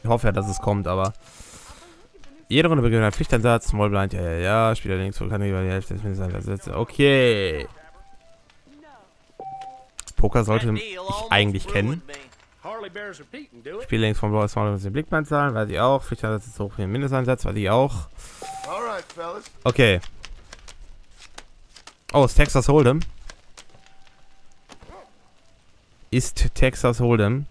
hoffe ja, dass es kommt, aber... Jede Runde beginnt ein Pflichteinsatz, Small Blind, ja, Spieler links, kann über die Hälfte des Mindesteinsatzes. Okay. Poker sollte ich eigentlich kennen. Spieler links vom Blau, Small Blind, den Blickblind zahlen, weiß ich auch. Pflichteinsatz ist hoch für den Mindesteinsatz, weiß ich auch. Okay. Oh, ist Texas Hold'em. Ist Texas Hold'em.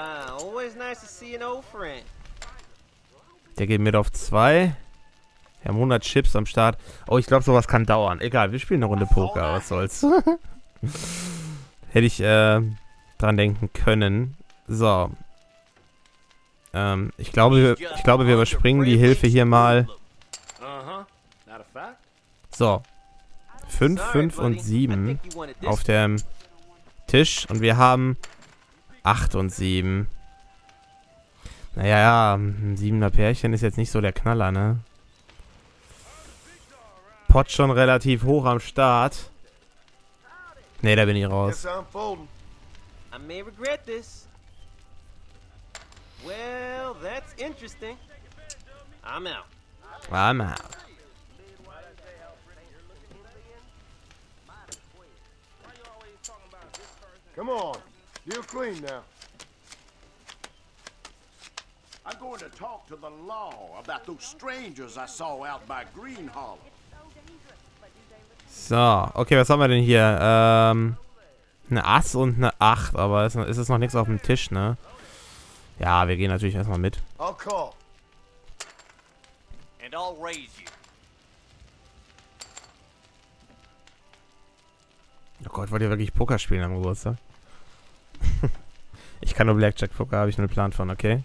Der geht mit auf 2. Wir haben 100 Chips am Start. Oh, ich glaube, sowas kann dauern. Egal, wir spielen eine Runde Poker. Was soll's. Hätte ich dran denken können. So. Ich glaube, wir überspringen die Hilfe hier mal. So. 5, 5 und 7 auf dem Tisch. Und wir haben 8 und 7. Naja, ja, ein 7er Pärchen ist jetzt nicht so der Knaller, ne? Pot schon relativ hoch am Start. Ne, da bin ich raus. I may regret this. Well, that's interesting. I'm out. I'm out. Come on, you're clean now. I'm going to talk to the law about those strangers I saw out by Green Hollow. So, okay, was haben wir denn hier? Eine Ass und eine 8, aber ist es noch nichts auf dem Tisch, ne? Ja, wir gehen natürlich erstmal mit. I'll call. And I'll raise you. Oh Gott, wollt ihr wirklich Poker spielen am Geburtstag? Ich kann nur Blackjack-Poker, habe ich einen Plan von, okay?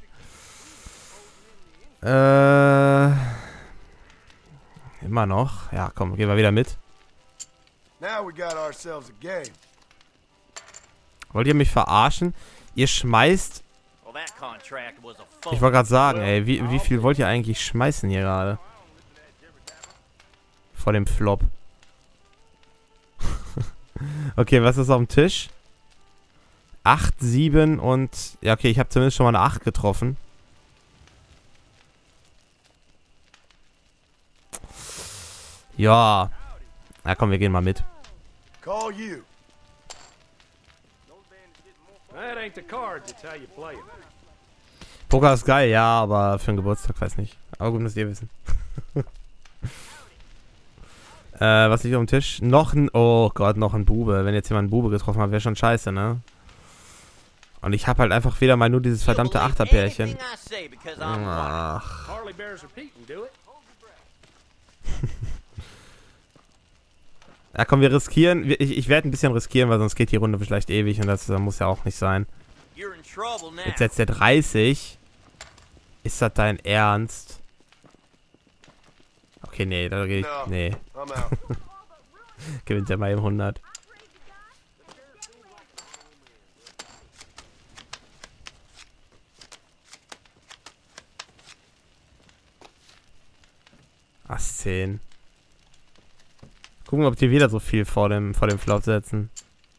Immer noch. Ja, komm, gehen wir wieder mit. Now we got ourselves a game. Wollt ihr mich verarschen? Ihr schmeißt... Ich wollte gerade sagen, ey, wie viel wollt ihr eigentlich schmeißen hier gerade? Vor dem Flop. Okay, was ist auf dem Tisch? 8, 7 und... Ja, okay, ich habe zumindest schon mal eine 8 getroffen. Ja. Na komm, wir gehen mal mit. Call you. Poker ist geil, ja, aber für einen Geburtstag weiß nicht. Aber gut, müsst ihr wissen. Was liegt auf dem Tisch? Noch ein... Oh Gott, noch ein Bube. Wenn jetzt jemand einen Bube getroffen hat, wäre schon scheiße, ne? Und ich habe halt einfach wieder mal nur dieses verdammte Achterpärchen. Ach. Ja, komm, wir riskieren. Ich werde ein bisschen riskieren, weil sonst geht die Runde vielleicht ewig und das muss ja auch nicht sein. Jetzt setzt der 30. Ist das dein Ernst? Okay, nee, da gehe ich... Nee. Gewinnt ja mal im 100. Ass 10. Gucken, ob die wieder so viel vor dem Flop setzen.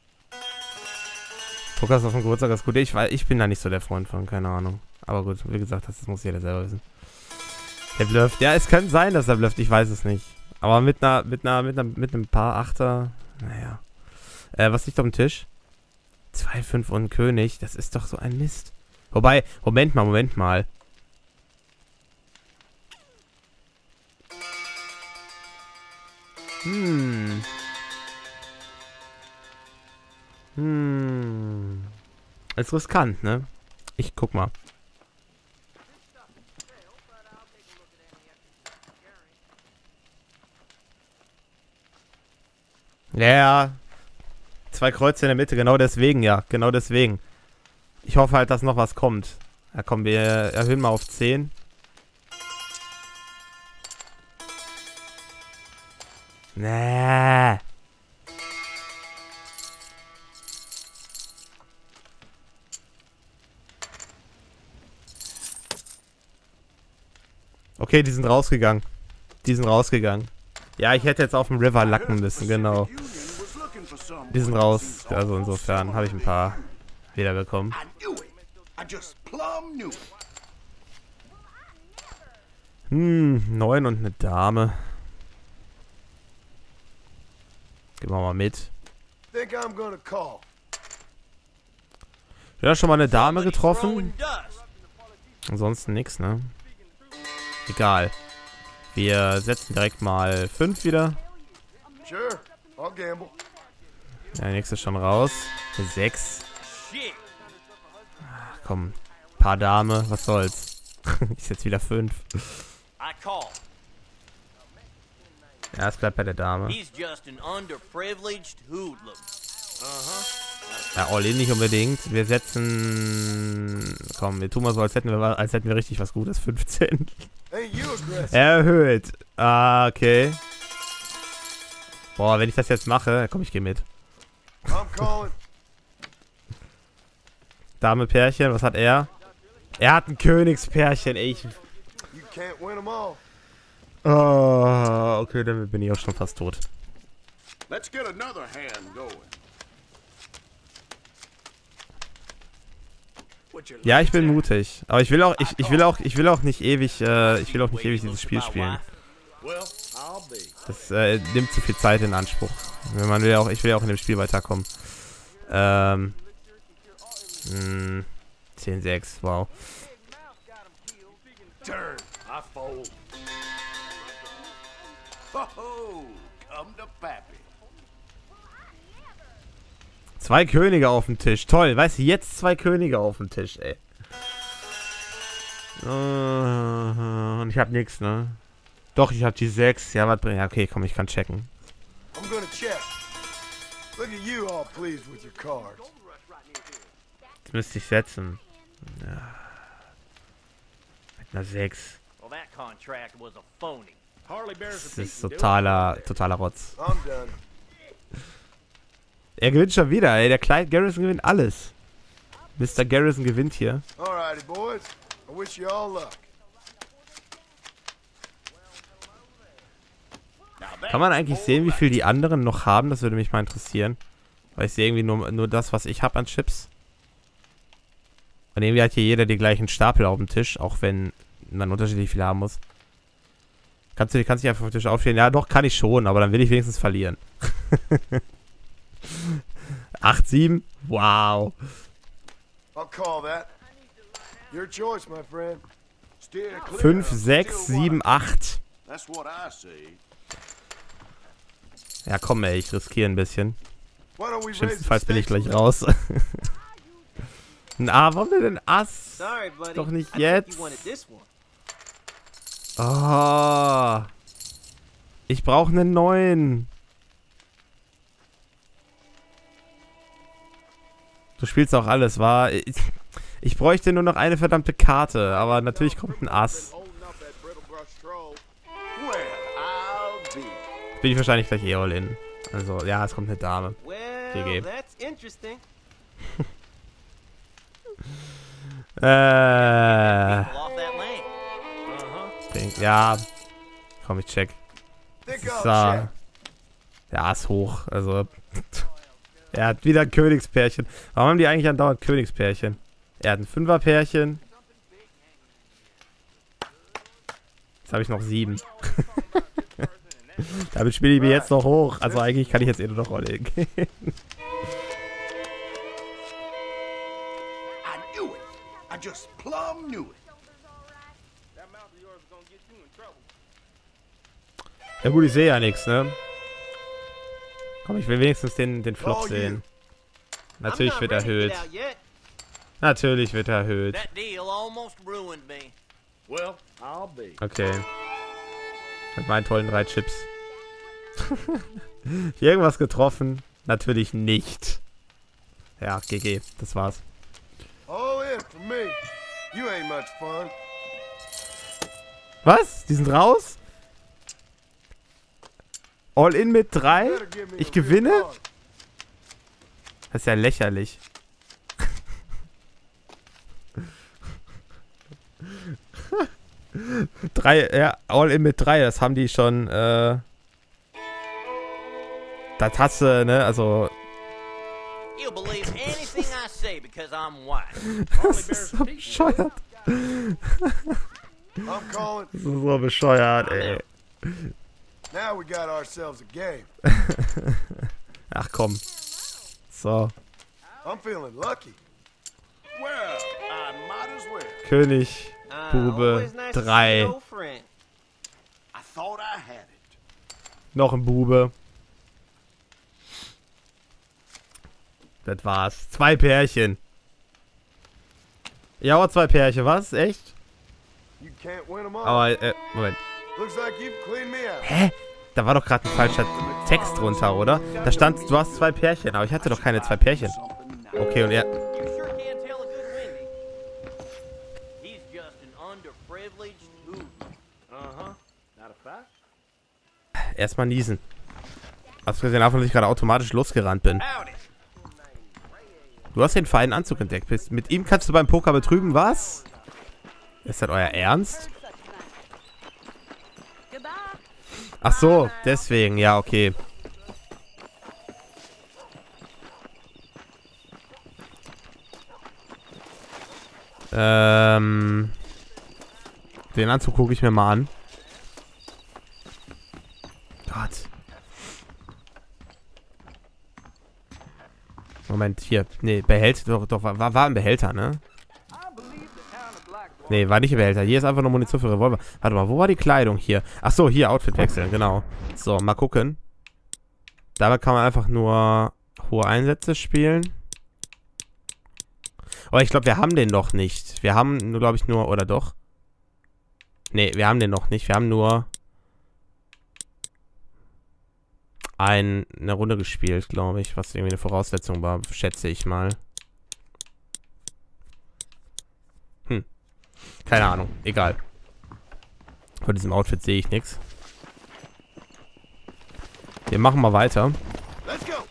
Poker ist auf dem Geburtstag ist gut. Ich bin da nicht so der Freund von, keine Ahnung. Aber gut, wie gesagt, das muss jeder selber wissen. Der blufft. Ja, es könnte sein, dass er blufft, ich weiß es nicht. Aber mit einem Paar Achter, naja. Was liegt auf dem Tisch? 2, 5 und König, das ist doch so ein Mist. Wobei, Moment mal. Ist riskant, ne? Ich guck mal. Ja. 2 Kreuze in der Mitte, genau deswegen, ja. Genau deswegen. Ich hoffe halt, dass noch was kommt. Ja, komm, wir erhöhen mal auf 10. Nee. Okay, die sind rausgegangen. Ja, ich hätte jetzt auf dem River lacken müssen, genau. Die sind raus. Also insofern habe ich ein paar wiederbekommen. 9 und eine Dame. Gehen wir mal mit. Think I'm gonna call. Ja, schon mal eine Dame getroffen. Throwing dust. Ansonsten nix, ne? Egal. Wir setzen direkt mal 5 wieder. Sure, I'll gamble. Ja, der nächste ist schon raus. 6. Shit. Komm, paar Dame, was soll's. Ist jetzt wieder 5. I call. Ja, es bleibt bei der Dame. He's just an underprivileged hoodlum. Ja, All-In nicht unbedingt. Wir setzen... Komm, wir tun mal so, als hätten wir richtig was Gutes. 15. Ain't you aggressive? Erhöht. Ah, okay. Boah, wenn ich das jetzt mache, komm, ich gehe mit. I'm calling. Dame Pärchen, was hat er? Er hat ein Königspärchen, ey. You can't win them all. Oh, okay, dann bin ich auch schon fast tot. Let's get another hand going. Ja, ich bin mutig. Aber ich will auch nicht ewig dieses Spiel spielen. Well, I'll be. Das nimmt zu viel Zeit in Anspruch. Ich will auch in dem Spiel weiterkommen. 10-6, wow. Turn. I fold. Ho-ho! Come to Pappy. 2 Könige auf dem Tisch. Toll, weißt du, jetzt 2 Könige auf dem Tisch, ey. Und ich hab nix, ne? Doch, ich hab die 6. Ja, was bringt. Ja, okay, komm, ich kann checken. I'm gonna check. Look at you all pleased with your cards. Das müsste ich setzen. Ja. Mit einer 6. Well, that contract was a phony. Harley bears Das a ist beating, totaler Rotz. I'm done. Er gewinnt schon wieder, ey. Der Clyde Garrison gewinnt alles. Mr. Garrison gewinnt hier. Alrighty, boys. I wish you all luck. Kann man eigentlich sehen, wie viel die anderen noch haben? Das würde mich mal interessieren. Weil ich sehe irgendwie nur das, was ich habe an Chips. Und irgendwie hat hier jeder die gleichen Stapel auf dem Tisch, auch wenn man unterschiedlich viel haben muss. Kannst du nicht einfach auf den Tisch aufstehen? Ja, doch, kann ich schon, aber dann will ich wenigstens verlieren. 8-7? Wow. I'll call that. Your choice, my friend. Steer clear 5, of 6, still 7, water. 8. That's what I say. Ja, komm, ey, ich riskiere ein bisschen. Why don't we raise the Schlimmstenfalls bin ich stakes gleich a little? raus. Na, warum denn Ass? Sorry, buddy. Doch nicht I think jetzt. you wanted this one. Oh. Ich brauche einen neuen. Du spielst auch alles, wa? Ich bräuchte nur noch eine verdammte Karte, aber natürlich kommt ein Ass. Well, I'll be. Bin ich wahrscheinlich gleich eh all in. Also, ja, es kommt eine Dame. Well, GG. that's interesting. Äh. People off that lane. Pink. Ja. Komm, ich check. Think So. I'll check. Ja, ist hoch. Also. Er hat wieder ein Königspärchen. Warum haben die eigentlich andauernd Königspärchen? Er hat ein 5er-Pärchen. Jetzt habe ich noch 7. Damit spiele ich mir jetzt noch hoch. Also eigentlich kann ich jetzt eh nur noch all in gehen. I knew it. I just plumb knew it. Ja gut, ich sehe ja nichts, ne? Komm, ich will wenigstens den Flop sehen. Natürlich I'm wird not ready to erhöht. get out yet. Natürlich wird erhöht. That deal almost ruined me. Well, I'll be. Okay. Mit meinen tollen 3 Chips. Irgendwas getroffen? Natürlich nicht. Ja, GG. Das war's. All in for me. You ain't much fun. Was? Die sind raus? All in mit 3? Better give me Ich a real gewinne? card. Das ist ja lächerlich. Ja, all in mit 3, das haben die schon, das hast du, ne, also, You'll believe anything I say because I'm white. das ist so bescheuert. I'm calling. Das ist so bescheuert, ey. Now we got ourselves a game. Ach komm. So. I'm feeling lucky. Well, I might as well. König, Bube, always nice to see 3. an old friend. I thought I had it. Noch ein Bube. Das war's. 2 Pärchen. Ja, aber 2 Pärchen, was? Echt? You can't win them all. Aber, Moment. Looks like you've cleaned me out. Hä? Da war doch gerade ein falscher Text drunter, oder? Da stand, du hast 2 Pärchen, aber ich hatte doch keine 2 Pärchen. Okay, und er... You sure can tell a good Wendy. He's just an underprivileged hoot. Uh-huh. Not a fact? Erstmal niesen. Abgesehen davon, dass ich gerade automatisch losgerannt bin. Howdy. Du hast den feinen Anzug entdeckt. Mit ihm kannst du beim Poker betrügen, was? Ist das euer Ernst? Ach so, deswegen, ja, okay. Den Anzug gucke ich mir mal an. Gott. Moment, hier. Nee, Behälter, doch, war ein Behälter, ne? Nee, war nicht ein Behälter. Hier ist einfach nur Munition für Revolver. Warte mal, wo war die Kleidung hier? Ach so, hier, Outfit wechseln, genau. So, mal gucken. Dabei kann man einfach nur hohe Einsätze spielen. Aber ich glaube, wir haben den noch nicht. Wir haben, glaube ich, nur, oder doch? Nee, wir haben den noch nicht. Wir haben nur eine Runde gespielt, glaube ich, was irgendwie eine Voraussetzung war, schätze ich mal. Keine Ahnung, egal. Von diesem Outfit sehe ich nichts. Wir machen mal weiter. Let's go.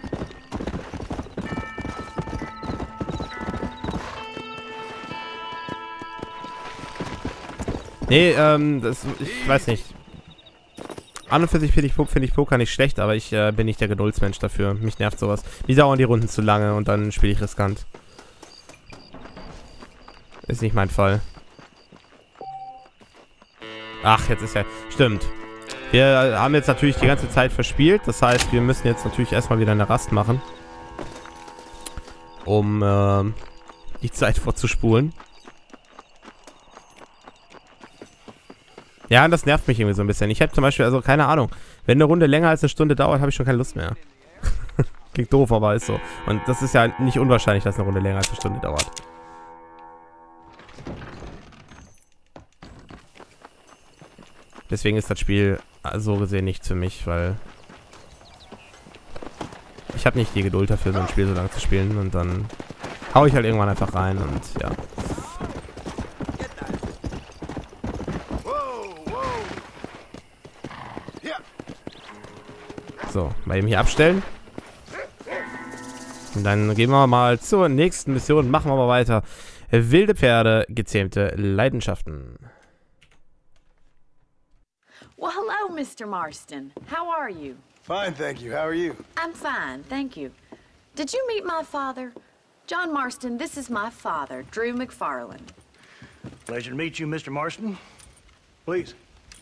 Nee, ich weiß nicht. An und für sich finde ich Poker nicht schlecht, aber ich bin nicht der Geduldsmensch dafür. Mich nervt sowas. Mir dauern die Runden zu lange und dann spiele ich riskant. Ist nicht mein Fall. Ach, jetzt ist ja... Stimmt. Wir haben jetzt natürlich die ganze Zeit verspielt. Das heißt, wir müssen jetzt natürlich erstmal wieder eine Rast machen. Um die Zeit vorzuspulen. Ja, das nervt mich irgendwie so ein bisschen. Ich habe zum Beispiel, also keine Ahnung, wenn eine Runde länger als eine Stunde dauert, habe ich schon keine Lust mehr. Klingt doof, aber ist so. Und das ist ja nicht unwahrscheinlich, dass eine Runde länger als eine Stunde dauert. Deswegen ist das Spiel so gesehen nichts für mich, weil ich habe nicht die Geduld dafür, so ein Spiel so lange zu spielen. Und dann hau ich halt irgendwann einfach rein und ja. So, mal eben hier abstellen. Und dann gehen wir mal zur nächsten Mission. Machen wir mal weiter. Wilde Pferde, gezähmte Leidenschaften. Well, hello, Mr. Marston. How are you? Fine, thank you. How are you? I'm fine, thank you. Did you meet my father? John Marston, this is my father, Drew McFarland. Pleasure to meet you, Mr. Marston. Please.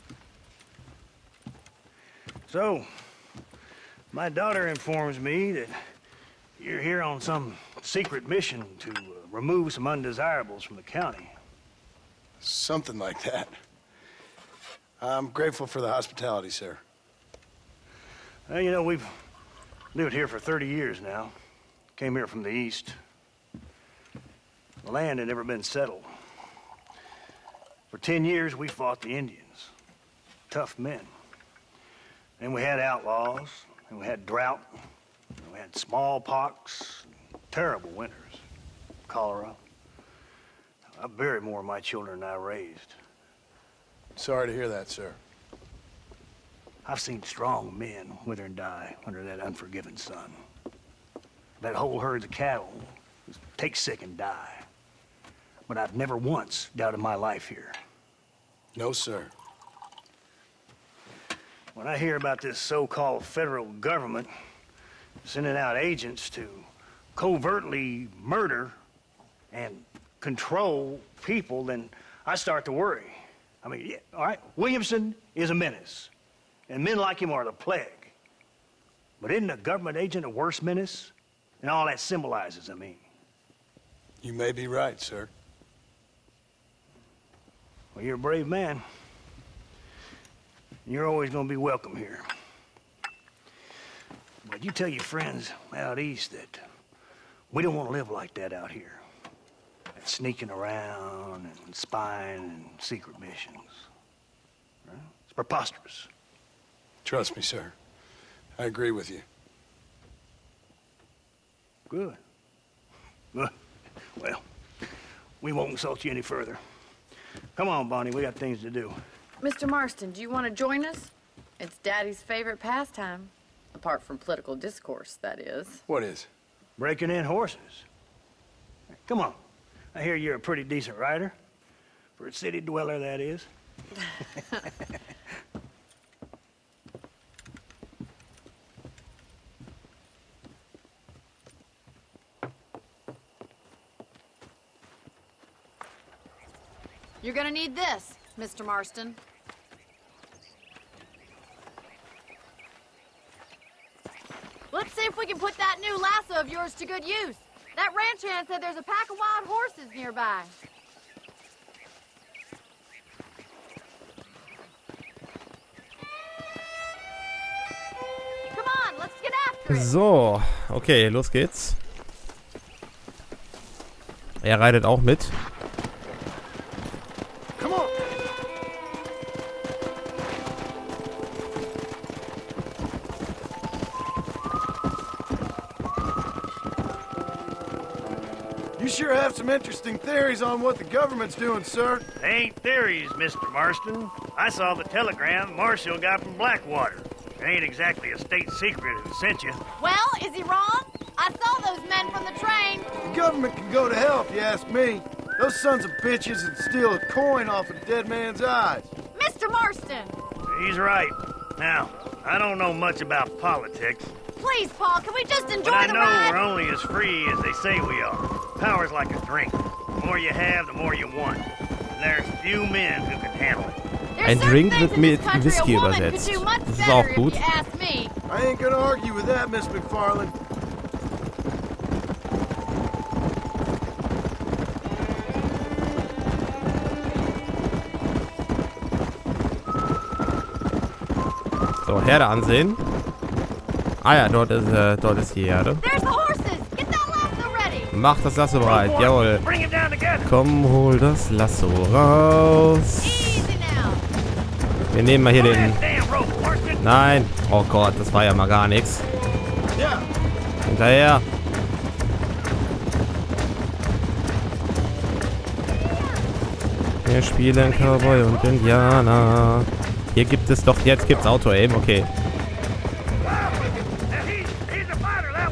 So, my daughter informs me that you're here on some secret mission to remove some undesirables from the county. Something like that. I'm grateful for the hospitality, sir. Well, you know, we've lived here for 30 years now. Came here from the east. The land had never been settled. For 10 years, we fought the Indians. Tough men. Then we had outlaws, and we had drought, and we had smallpox, terrible winters, cholera. I buried more of my children than I raised. Sorry to hear that, sir. I've seen strong men wither and die under that unforgiving sun. That whole herds of cattle take sick and die. But I've never once doubted my life here. No, sir. When I hear about this so-called federal government sending out agents to covertly murder and control people, then I start to worry. I mean, yeah, all right, Williamson is a menace, and men like him are the plague. But isn't a government agent a worse menace? And all that symbolizes, I mean. You may be right, sir. Well, you're a brave man. You're always gonna be welcome here. But you tell your friends out east that we don't want to live like that out here. That sneaking around and spying and secret missions. Right? It's preposterous. Trust me, sir. I agree with you. Good. Good. Well, we won't insult you any further. Come on, Bonnie, we got things to do. Mr. Marston, do you want to join us? It's Daddy's favorite pastime. Apart from political discourse, that is. What is? Breaking in horses. Come on. I hear you're a pretty decent rider. For a city dweller, that is. You're gonna need this, Mr. Marston. Let's see if we can put that new lasso of yours to good use. That ranch hand said there's a pack of wild horses nearby. Come on, let's get after it. So, okay, los geht's. Er reitet auch mit. Come on. You sure have some interesting theories on what the government's doing, sir. They ain't theories, Mr. Marston. I saw the telegram Marshall got from Blackwater. It ain't exactly a state secret who sent you. Well, is he wrong? I saw those men from the train. The government can go to hell if you ask me. Those sons of bitches would steal a coin off a dead man's eyes. Mr. Marston! He's right. Now, I don't know much about politics, Please, Paul, can we just enjoy but I the know ride? we're only as free as they say we are. Power's like a drink. The more you have, the more you want. And there's few men who can handle it. There's Ein certain Drink things wird in this mit country Whisky a woman could übersetzt. do much Das ist better auch if gut. you ask me. I ain't gonna argue with that, Miss McFarland. So, Herde ansehen. Ah ja, dort ist die Herde. There's the horses! Get that lasso ready! Mach das Lasso bereit, jawohl. Bring it down together. Komm, hol das Lasso raus. Easy now! Wir nehmen mal hier Pull den... that damn rope, Marston. Nein. Oh Gott, das war ja mal gar nichts. Yeah. Hinterher. Wir spielen Cowboy und Indianer. Hier gibt es doch... Jetzt gibt's Auto-Aim, okay. He's a fighter, that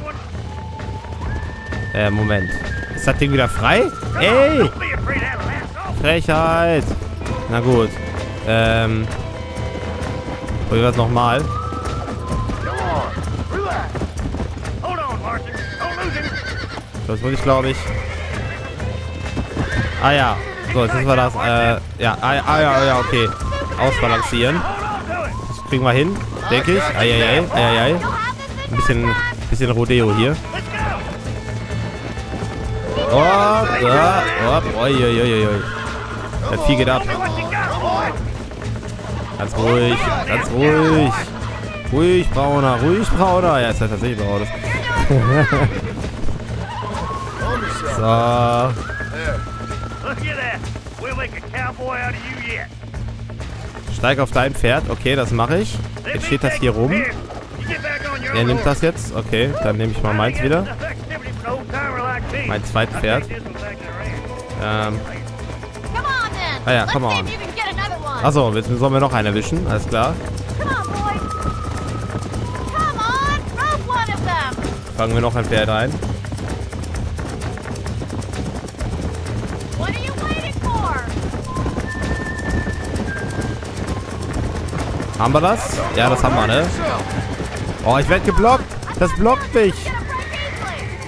one. Moment. Ist das Ding wieder frei? Ey! Don't be afraid to have a lasso. Frechheit! Na gut. Probieren wir es nochmal. Come on. Relax. Hold on, Marston. Don't lose him. Das muss ich, glaube ich. Ah ja. So, jetzt müssen wir das. Ja. Ja, okay. Ausbalancieren. Hold on to it. Das kriegen wir hin, denke ich. Eieiei. You'll have this in Ein bisschen Rodeo hier. Let's go. Oi. Das Vieh geht ab. Tell me what you got, boy. Ganz ruhig. Ganz ruhig. Ruhig, Brauner. Ruhig, Brauner. Ja, ist ja tatsächlich Brauner. So. Look at that. We'll make a cowboy out of you yet. Steig auf dein Pferd. Okay, das mache ich. Jetzt steht das hier rum. Here, you get back on your Er own nimmt das horse. jetzt. Okay, dann nehme ich mal meins wieder. Enough activity for an old-timer like me. Mein zweites Pferd. I'll take this one back to the ranch. Come on then! Ah ja, Let's come see on. if you can get another one! Achso, jetzt sollen wir noch einen erwischen. Alles klar. Come on, boy! Come on! Rope one of them! Fangen wir noch ein Pferd ein. What are you waiting for? Haben wir das? Ja, das haben wir, ne? Oh, ich werde geblockt. Das blockt mich. Get a break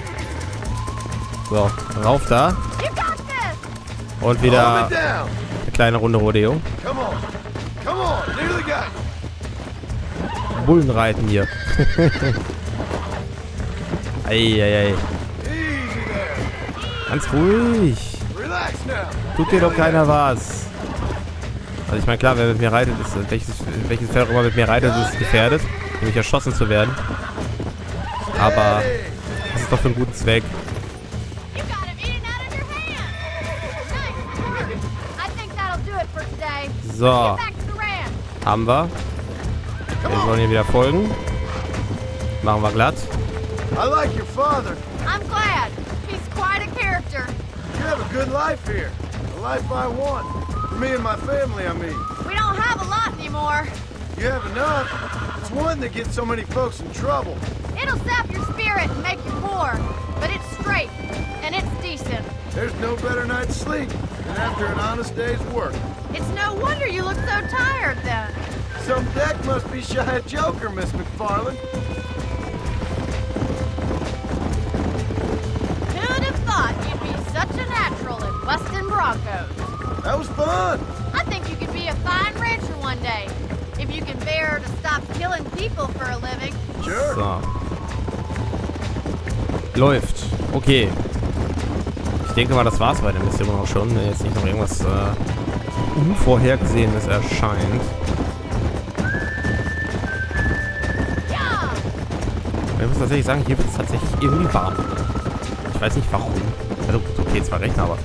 easily! So, rauf da. You got this! Und Calm wieder it down. kleine Runde Rodeo. Come on. Come on. Nearly got you. Bullenreiten hier. Eieiei. Easy there. Ganz ruhig. Relax now. Tut dir doch keiner was. Also ich meine, klar, wer mit mir reitet, ist, welches Pferd auch immer mit mir reitet, ist gefährdet, nämlich erschossen zu werden. Aber das ist doch für einen guten Zweck. You got him eating out of your hand. Nice. I think that'll do it for today. So, Get back to the ranch. haben wir. Wir sollen hier wieder folgen. Machen wir glatt. I like your father. I'm glad. He's quite a character. You have a good life here. The life I want. For me and my family, I mean. We don't have a lot anymore. You have enough. It's one that gets so many folks in trouble. It'll sap your spirit and make you poor, but it's straight and it's decent. There's no better night's sleep than after an honest day's work. It's no wonder you look so tired then. Some deck must be shy of Joker, Miss McFarland. Who'd have thought you'd be such a natural at busting Broncos? That was fun. I think you could be a fine rancher one day, if you can bear to stop killing people for a living. Sure. So. Läuft. Okay. Ich denke mal, das war's bei der Mission auch schon, wenn jetzt nicht noch irgendwas Unvorhergesehenes erscheint. Ja! Ich muss tatsächlich sagen, hier wird es tatsächlich irgendwie warm. Ich weiß nicht warum. Also, okay, zwar Rechner, aber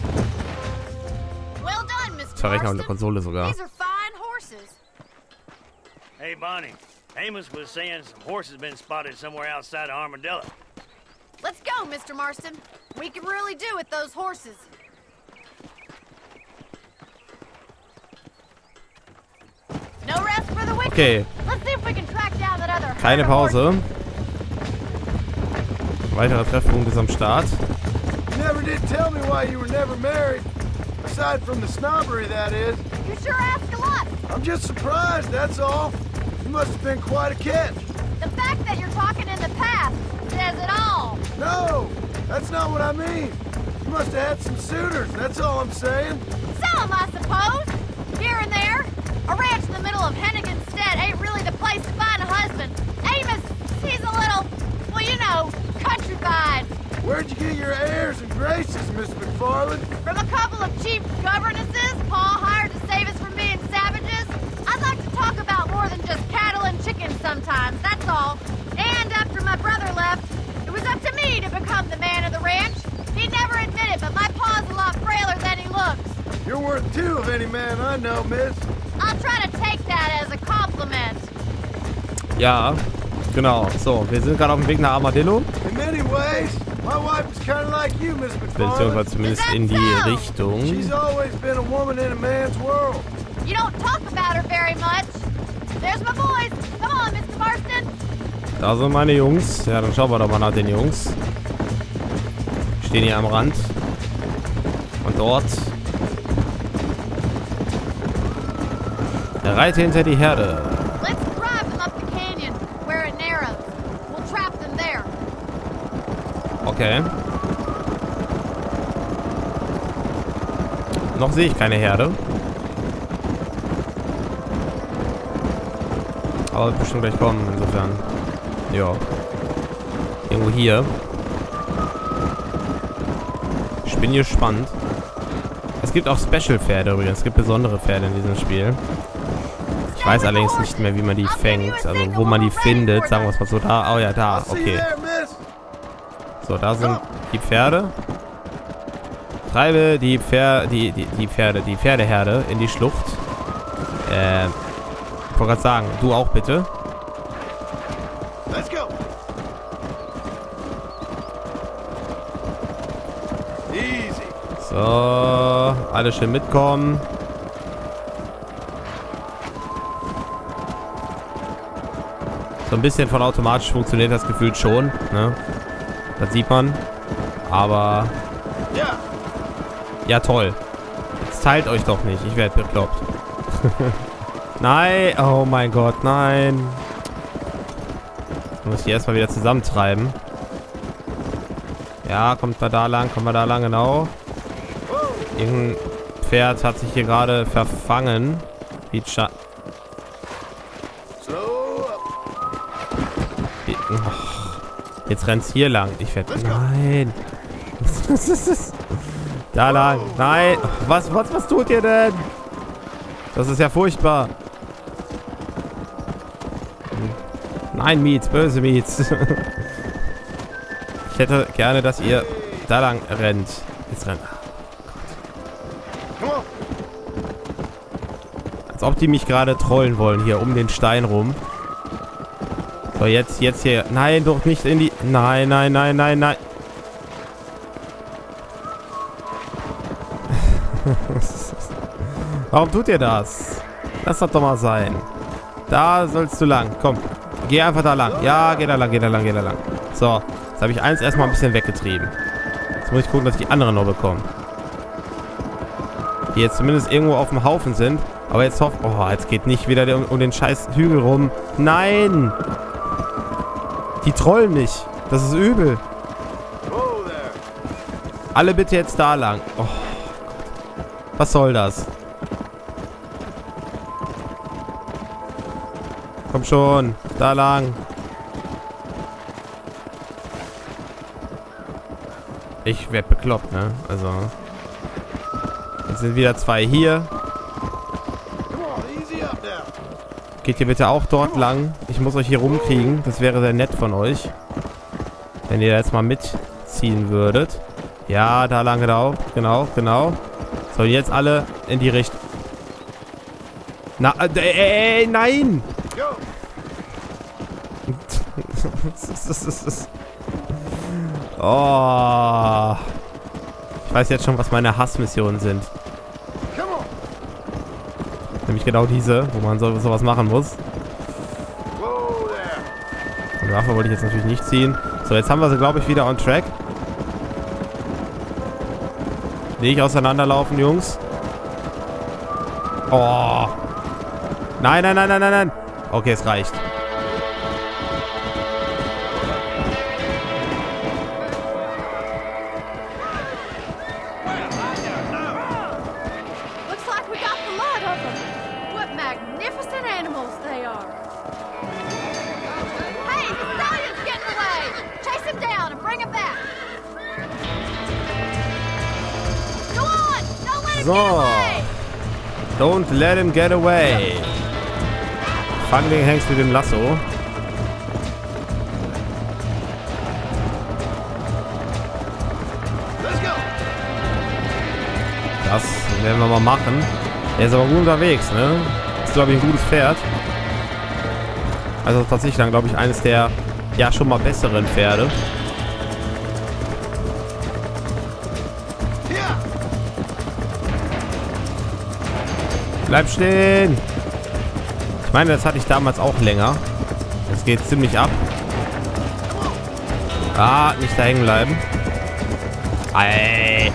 Well done, Mr. zwar Rechner und eine Marston. Konsole sogar. These are fine horses. Hey, Bonnie. Amos was saying some horses been spotted somewhere outside of Armadillo. Let's go, Mr. Marston. We can really do with those horses. No rest for the wicked. Okay, Let's see if we can track down that other keine herd of horses. Pause. Weiterer Treffpunkt ist am Start. You never did tell me why you were never married. Aside from the snobbery, that is. You sure ask a lot. I'm just surprised, that's all. You must have been quite a catch. The fact that you're talking in the past says it all. No, that's not what I mean. You must have had some suitors, that's all I'm saying. Some, I suppose. Here and there. A ranch in the middle of Hennigan's Stead ain't really the place to find a husband. Amos, he's a little, well, you know, countrified. Where'd you get your airs and graces, Miss McFarland? From a couple of cheap governesses Pa hired to save us from being savages. I'd like to talk about more than just cattle and chickens sometimes, that's all. And after my brother left, it was up to me to become the man of the ranch. He'd never admit it, but my pa's a lot frailer than he looks. You're worth two of any man I know, miss. I'll try to take that as a compliment. Ja, genau. So, wir sind gerade auf dem Weg nach Armadillo. In many ways, my wife was kind of like you, Miss Beziehungsweise McFarland. zumindest in die Richtung. She's always been a woman in a man's world. You don't talk about her very much. There's my boys. Come on, Mr. Marston. Da sind meine Jungs. Ja, dann schauen wir doch mal nach den Jungs. Stehen hier am Rand. Und dort. Reite hinter die Herde. Let's drive them up the canyon where it narrows. We'll trap them there. Okay. Noch sehe ich keine Herde. Aber wird bestimmt gleich kommen, insofern. Ja. Irgendwo hier. Ich bin gespannt. Es gibt auch Special-Pferde übrigens. Es gibt besondere Pferde in diesem Spiel. Ich weiß allerdings nicht mehr, wie man die fängt. Also wo man die findet. Sagen wir es mal so. Da. Oh ja, da. I'll see you Okay. there, miss. So, da sind die Pferde. Treibe die Pferdeherde in die Schlucht. Ich wollte gerade sagen, du auch bitte. Let's go. Easy. So, alle schön mitkommen. So ein bisschen von automatisch funktioniert das gefühlt schon, ne? Das sieht man. Aber Yeah. ja, toll. Jetzt teilt euch doch nicht. Ich werde bekloppt. Nein. Oh mein Gott, nein. Ich muss die erstmal wieder zusammentreiben. Ja, kommt mal da lang, genau. Irgendein Pferd hat sich hier gerade verfangen. Wie Slow up. Jetzt rennt's hier lang. Ich werde... Nein. Da lang. Nein. Was tut ihr denn? Das ist ja furchtbar. Nein, Mietz. Böse Mietz. Ich hätte gerne, dass ihr da lang rennt. Jetzt rennt. Als ob die mich gerade trollen wollen hier um den Stein rum. So, jetzt hier. Nein, doch nicht in die... Nein. Warum tut ihr das? Lass das doch mal sein. Da sollst du lang. Komm. Geh einfach da lang. Ja, geh da lang. So. Jetzt habe ich eins erstmal ein bisschen weggetrieben. Jetzt muss ich gucken, dass ich die anderen noch bekomme. Die jetzt zumindest irgendwo auf dem Haufen sind. Aber jetzt hofft... Oh, jetzt geht nicht wieder um den scheiß Hügel rum. Nein! Die trollen mich. Das ist übel. Alle bitte jetzt da lang. Oh, was soll das? Komm schon. Da lang. Ich werd bekloppt, ne? Also... Jetzt sind wieder zwei hier. Geht ihr bitte auch dort lang. Ich muss euch hier rumkriegen. Das wäre sehr nett von euch. Wenn ihr jetzt mal mitziehen würdet. Ja, da lang genau. So, jetzt alle in die Richtung. Nein! Oh. Ich weiß jetzt schon, was meine Hassmissionen sind. Nämlich genau diese, wo man sowas machen muss. Die Waffe wollte ich jetzt natürlich nicht ziehen. So, jetzt haben wir sie, glaube ich, wieder on track. Nicht auseinanderlaufen, Jungs. Oh. Nein. Okay, es reicht. So. Don't let him get away. Fang den Hengst mit dem Lasso. Das werden wir mal machen. Er ist aber gut unterwegs, ne? Ist, glaube ich, ein gutes Pferd. Also tatsächlich dann, glaube ich, eines der ja schon mal besseren Pferde. Bleib stehen! Ich meine, das hatte ich damals auch länger. Das geht ziemlich ab. Ah, nicht da hängen bleiben. Ey.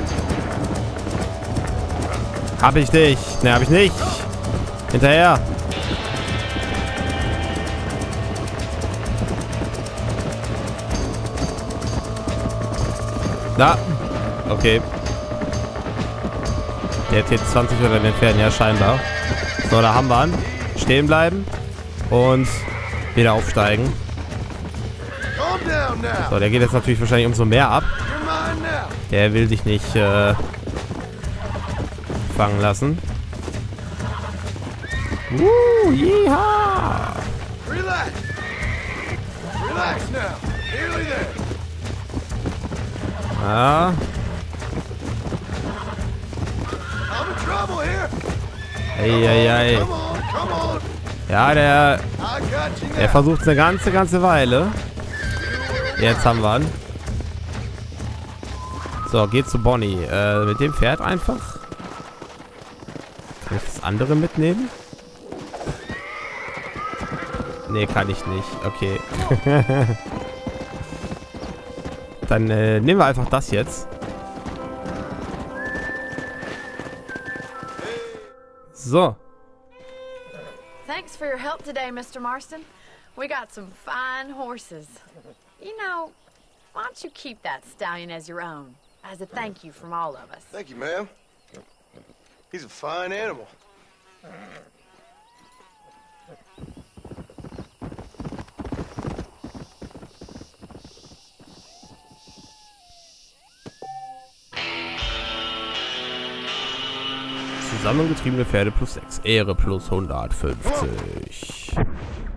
Hab ich dich? Ne, hab ich nicht. Hinterher. Da. Okay. Der hat jetzt 20 oder den Pferden, ja scheinbar. So, da haben wir ihn. Stehen bleiben. Und wieder aufsteigen. So, der geht jetzt natürlich wahrscheinlich umso mehr ab. Der will sich nicht fangen lassen. Yeehaw! Ja. Eieiei. Ja, der versucht es eine ganze Weile. Jetzt haben wir ihn. So, geht zu Bonnie. Mit dem Pferd einfach. Kann ich das andere mitnehmen? Nee, kann ich nicht. Okay. Dann nehmen wir einfach das jetzt. So. Thanks for your help today, Mr. Marston. We got some fine horses. You know, why don't you keep that stallion as your own? As a thank you from all of us. Thank you, ma'am. He's a fine animal. Zusammengetriebene Pferde plus 6. Ehre plus 150.